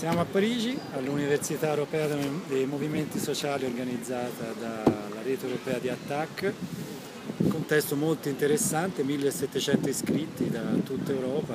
Siamo a Parigi, all'Università Europea dei Movimenti Sociali organizzata dalla Rete Europea di ATTAC, un contesto molto interessante, 1700 iscritti da tutta Europa,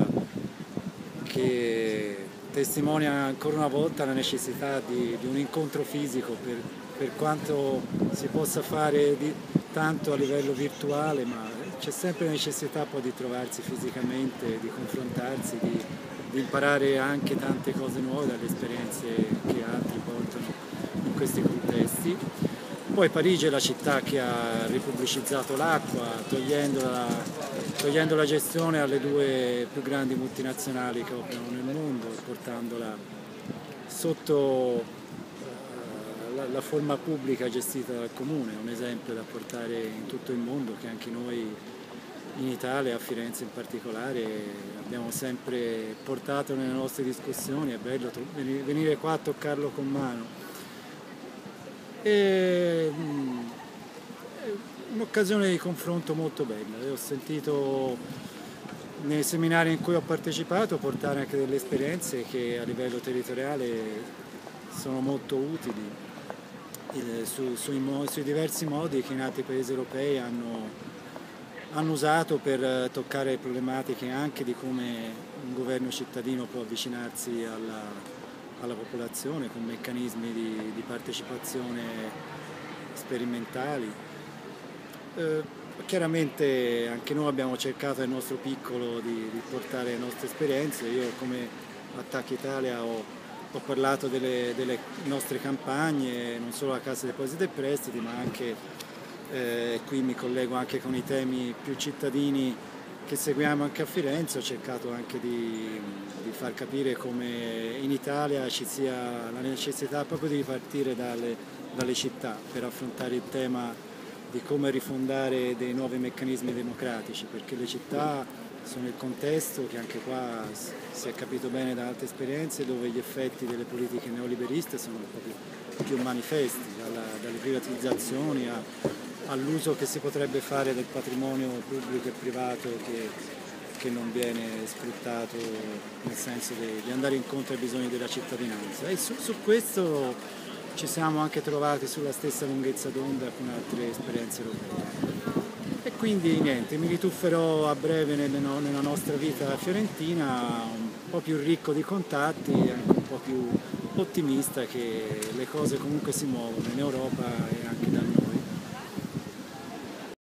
che testimonia ancora una volta la necessità di un incontro fisico per quanto si possa fare tanto a livello virtuale, ma c'è sempre necessità poi di trovarsi fisicamente, di confrontarsi, di imparare anche tante cose nuove dalle esperienze che altri portano in questi contesti. Poi Parigi è la città che ha ripubblicizzato l'acqua, togliendo la gestione alle due più grandi multinazionali che operano nel mondo, portandola sotto la forma pubblica gestita dal comune, un esempio da portare in tutto il mondo che anche noi in Italia, a Firenze in particolare, abbiamo sempre portato nelle nostre discussioni. È bello venire qua a toccarlo con mano. È un'occasione di confronto molto bella. Ho sentito nei seminari in cui ho partecipato portare anche delle esperienze che a livello territoriale sono molto utili sui diversi modi che in altri paesi europei hanno usato per toccare problematiche anche di come un governo cittadino può avvicinarsi alla popolazione con meccanismi di partecipazione sperimentali. Chiaramente anche noi abbiamo cercato nel nostro piccolo di portare le nostre esperienze. Io come ATTAC Italia ho parlato delle nostre campagne, non solo a Cassa Depositi e Prestiti, ma anche qui mi collego anche con i temi più cittadini che seguiamo anche a Firenze. Ho cercato anche di far capire come in Italia ci sia la necessità proprio di ripartire dalle città per affrontare il tema di come rifondare dei nuovi meccanismi democratici, perché le città sono il contesto che anche qua si è capito bene da altre esperienze, dove gli effetti delle politiche neoliberiste sono proprio più manifesti, dalle privatizzazioni all'uso che si potrebbe fare del patrimonio pubblico e privato che non viene sfruttato nel senso di andare incontro ai bisogni della cittadinanza. E su questo ci siamo anche trovati sulla stessa lunghezza d'onda con altre esperienze europee. E quindi niente, mi ritufferò a breve nella nostra vita fiorentina, un po' più ricco di contatti e anche un po' più ottimista che le cose comunque si muovono in Europa e anche